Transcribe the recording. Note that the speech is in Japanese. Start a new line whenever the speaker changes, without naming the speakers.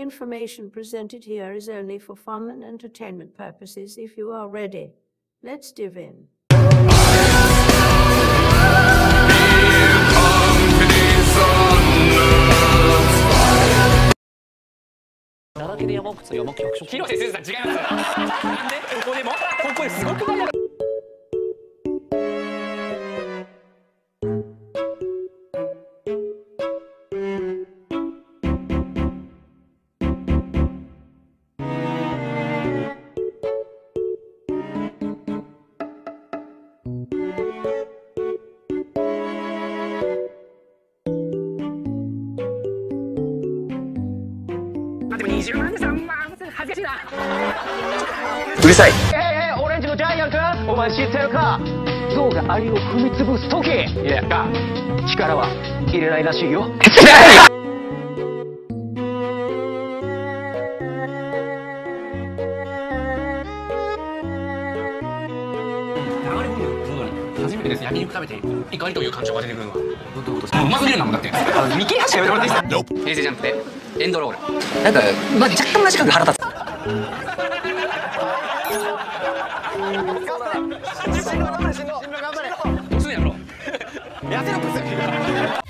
information presented here is only for fun and entertainment purposes. If you are ready, let's dive in.
だらけで山奥と山木白書。広瀬すずさん違います。なんでここでもここですごくない？20万で3万恥ずかしいな。
うるさい。
オレンジのジャイアント、お前知ってるか？象がアリを踏み潰す時、いやか力は入れないらしいよ。初めてです。焼肉食べて怒りという感情が出てくるのは。うますぎるなもんだって。見切り発車やめてもらっていいですか？平成ジャンプでエンドロール。なんかまあ若干同じ感が腹立つ。どうすんやろ？痩せろっす。